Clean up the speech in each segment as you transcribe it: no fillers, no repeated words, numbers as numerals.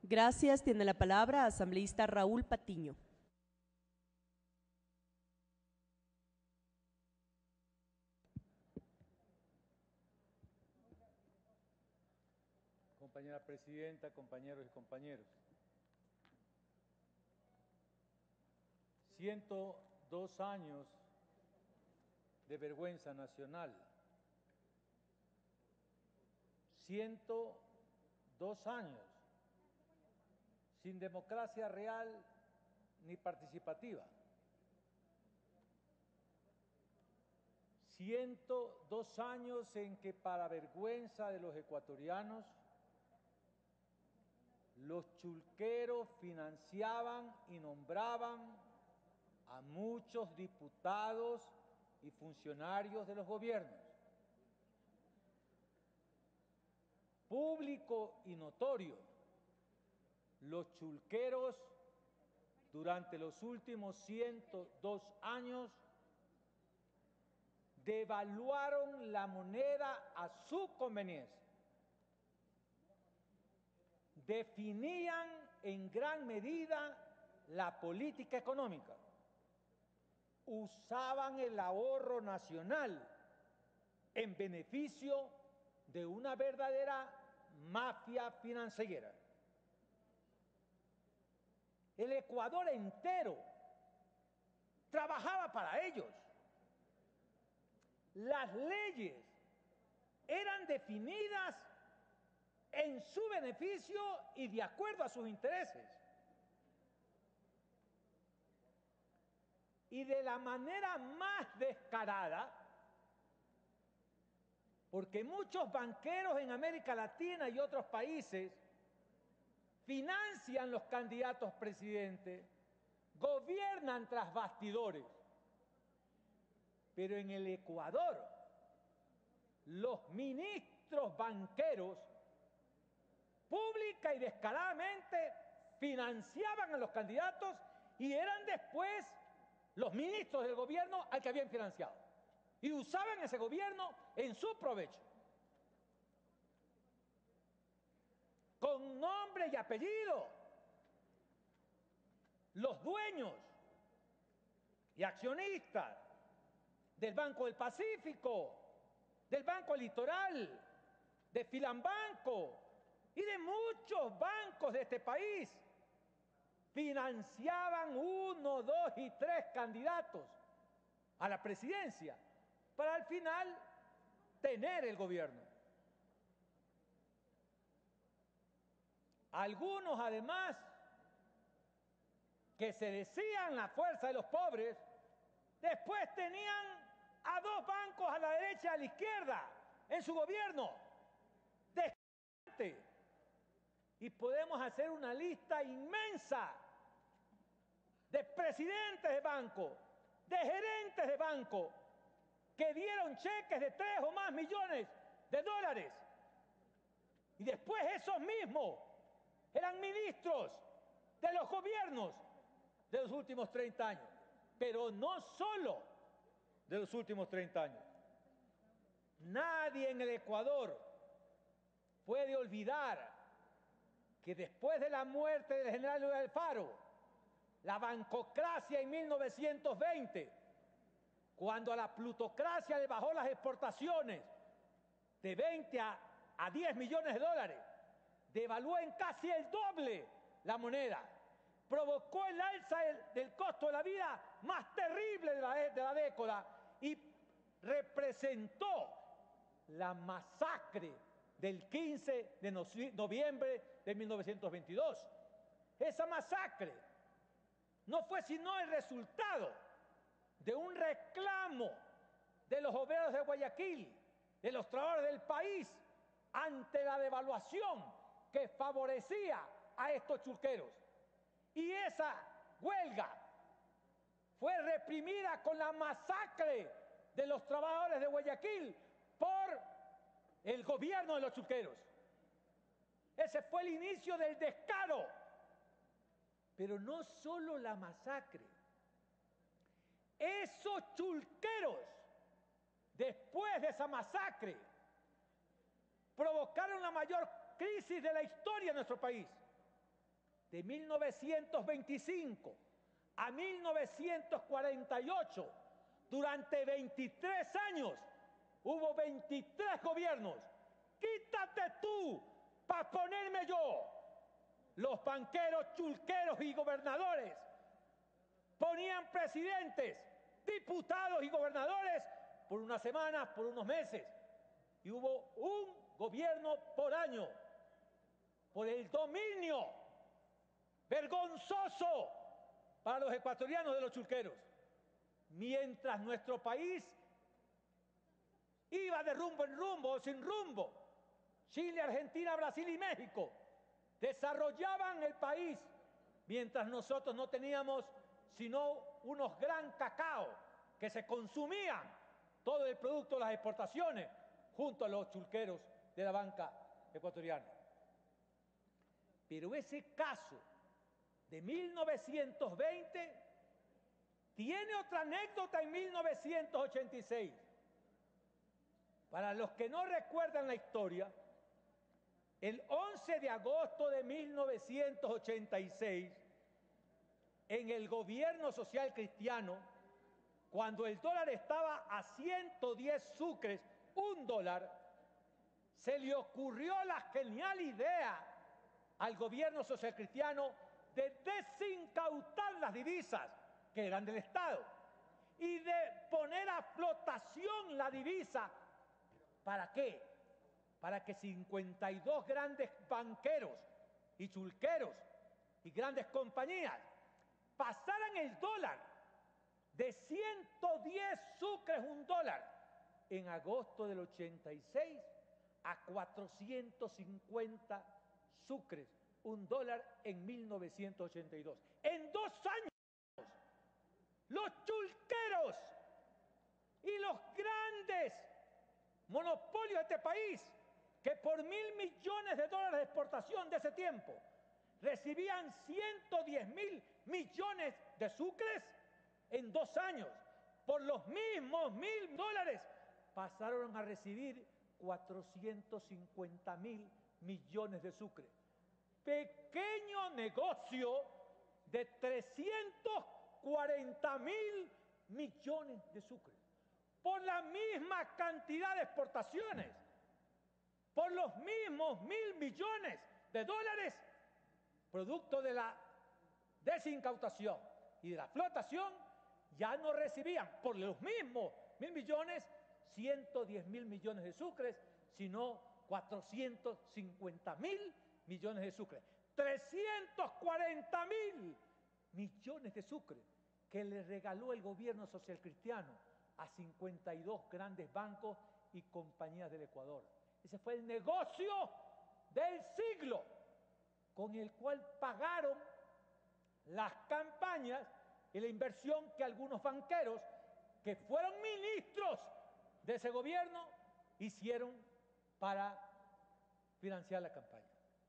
Gracias. Tiene la palabra asambleísta Raúl Patiño. Compañera presidenta, compañeros y compañeros. 102 años de vergüenza nacional. 102 años sin democracia real ni participativa. 102 años en que, para vergüenza de los ecuatorianos, los chulqueros financiaban y nombraban a muchos diputados y funcionarios de los gobiernos. Público y notorio, los chulqueros durante los últimos 102 años devaluaron la moneda a su conveniencia. Definían en gran medida la política económica. Usaban el ahorro nacional en beneficio de una verdadera mafia financiera. El Ecuador entero trabajaba para ellos. Las leyes eran definidas en su beneficio y de acuerdo a sus intereses. Y de la manera más descarada, porque muchos banqueros en América Latina y otros países financian los candidatos presidentes, gobiernan tras bastidores. Pero en el Ecuador, los ministros banqueros pública y descaradamente financiaban a los candidatos y eran después los ministros del gobierno al que habían financiado. Y usaban ese gobierno en su provecho. Con nombre y apellido, los dueños y accionistas del Banco del Pacífico, del Banco Litoral, de Filambanco y de muchos bancos de este país, financiaban 1, 2 y 3 candidatos a la presidencia para al final tener el gobierno. Algunos, además, que se decían la fuerza de los pobres, después tenían a 2 bancos a la derecha y a la izquierda en su gobierno. Y podemos hacer una lista inmensa de presidentes de banco, de gerentes de banco, que dieron cheques de 3 o más millones de dólares. Y después esos mismos eran ministros de los gobiernos de los últimos 30 años. Pero no solo de los últimos 30 años. Nadie en el Ecuador puede olvidar que después de la muerte del general Luis Alfaro, la bancocracia en 1920, cuando a la plutocracia le bajó las exportaciones de 20 a 10 millones de dólares, devaluó en casi el doble la moneda, provocó el alza del costo de la vida más terrible de la década y representó la masacre del 15 de noviembre de 1922. Esa masacre no fue sino el resultado de un reclamo de los obreros de Guayaquil, de los trabajadores del país, ante la devaluación que favorecía a estos chulqueros. Y esa huelga fue reprimida con la masacre de los trabajadores de Guayaquil por el gobierno de los chulqueros. Ese fue el inicio del descaro. Pero no solo la masacre. Esos chulqueros, después de esa masacre, provocaron la mayor crisis de la historia de nuestro país. de 1925 a 1948, durante 23 años, hubo 23 gobiernos. Quítate tú para ponerme yo. Los banqueros, chulqueros y gobernadores ponían presidentes, diputados y gobernadores por unas semanas, por unos meses. Y hubo un gobierno por año, por el dominio vergonzoso para los ecuatorianos de los chulqueros. Mientras nuestro país iba de rumbo en rumbo o sin rumbo, Chile, Argentina, Brasil y México desarrollaban el país, mientras nosotros no teníamos sino unos gran cacao que se consumían todo el producto de las exportaciones junto a los chulqueros de la banca ecuatoriana. Pero ese caso de 1920 tiene otra anécdota en 1986. Para los que no recuerdan la historia, el 11 de agosto de 1986, en el gobierno social cristiano, cuando el dólar estaba a 110 sucres, $1, se le ocurrió la genial idea al gobierno social cristiano de desincautar las divisas que eran del Estado y de poner a flotación la divisa. ¿Para qué? Para que 52 grandes banqueros y chulqueros y grandes compañías pasaran el dólar de 110 sucres, $1, en agosto del 86 a 450 sucres, $1 en 1982. En 2 años, los chulqueros y los grandes monopolios de este país, que por $1.000 millones de exportación de ese tiempo recibían 110.000 millones de sucres, en 2 años, por los mismos $1.000, pasaron a recibir 450.000 millones de sucres. Pequeño negocio de 340.000 millones de sucres. Por la misma cantidad de exportaciones, por los mismos $1.000 millones, producto de la desincautación y de la flotación, ya no recibían por los mismos $1.000 millones 110.000 millones de sucres, sino 450.000 millones de sucres. 340.000 millones de sucres que le regaló el gobierno social cristiano a 52 grandes bancos y compañías del Ecuador. Ese fue el negocio del siglo con el cual pagaron las campañas y la inversión que algunos banqueros, que fueron ministros de ese gobierno, hicieron para financiar la campaña.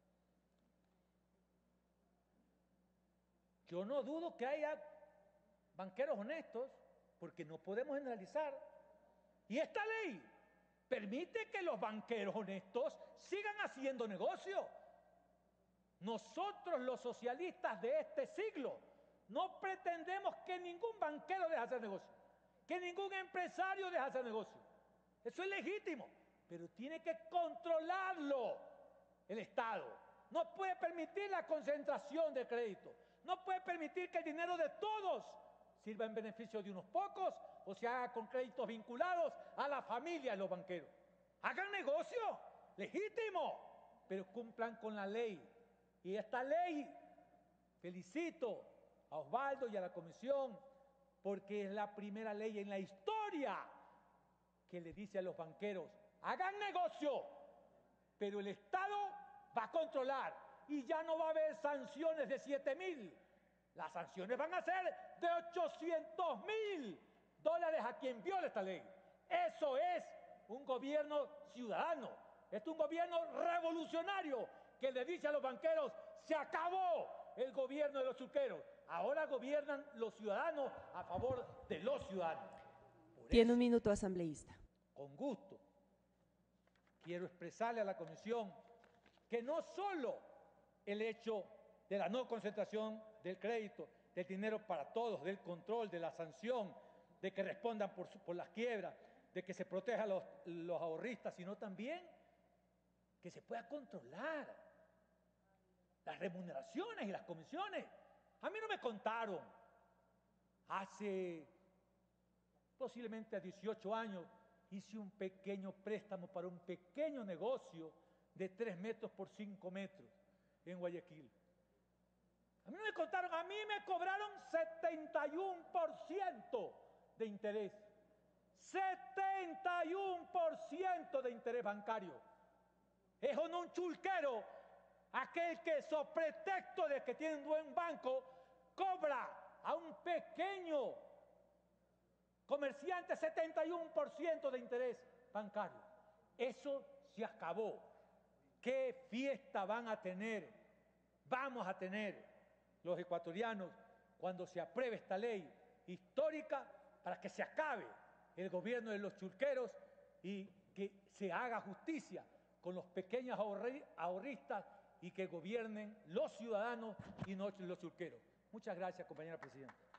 Yo no dudo que haya banqueros honestos, porque no podemos generalizar. Y esta ley permite que los banqueros honestos sigan haciendo negocio. Nosotros, los socialistas de este siglo, no pretendemos que ningún banquero deje de hacer negocio, que ningún empresario deje de hacer negocio. Eso es legítimo, pero tiene que controlarlo el Estado. No puede permitir la concentración de crédito. No puede permitir que el dinero de todos sirva en beneficio de unos pocos o se haga con créditos vinculados a la familia de los banqueros. Hagan negocio, legítimo, pero cumplan con la ley. Y esta ley, felicito a Osvaldo y a la comisión, porque es la primera ley en la historia que le dice a los banqueros: hagan negocio, pero el Estado va a controlar y ya no va a haber sanciones de 7.000. Las sanciones van a ser de $800.000 a quien viole esta ley. Eso es un gobierno ciudadano, es un gobierno revolucionario que le dice a los banqueros: se acabó el gobierno de los chulqueros, ahora gobiernan los ciudadanos a favor de los ciudadanos. Tiene un minuto, asambleísta. Con gusto, quiero expresarle a la comisión que no solo el hecho de la no concentración del crédito, del dinero para todos, del control, de la sanción, de que respondan por las quiebras, de que se proteja a los ahorristas, sino también que se pueda controlar las remuneraciones y las comisiones. A mí no me contaron. Hace posiblemente a 18 años hice un pequeño préstamo para un pequeño negocio de 3 metros por 5 metros en Guayaquil. A mí no me contaron, a mí me cobraron 71% de interés. 71% de interés bancario. Es no un chulquero aquel que, so pretexto de que tiene un buen banco, cobra a un pequeño comerciante 71% de interés bancario. Eso se acabó. ¿Qué fiesta van a tener? Vamos a tener los ecuatorianos cuando se apruebe esta ley histórica para que se acabe el gobierno de los chulqueros y que se haga justicia con los pequeños ahorristas y que gobiernen los ciudadanos y no los chulqueros. Muchas gracias, compañera presidenta.